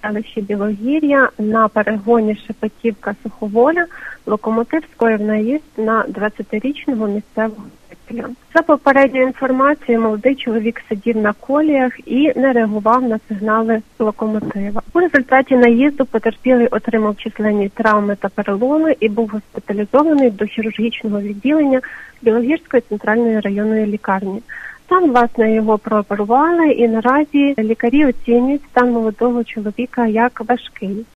селищі Білогір'я на перегоні Шепетівка-Суховоля локомотив скоїв наїзд на 20-річного місцевого жителя. За попередньою інформацією, молодий чоловік сидів на коліях і не реагував на сигнали локомотива. У результаті наїзду потерпілий отримав численні травми та переломи і був госпіталізований до хірургічного відділення Білогірської центральної районної лікарні. Там, власне, його прооперували, і наразі лікарі оцінюють стан молодого чоловіка як важкий.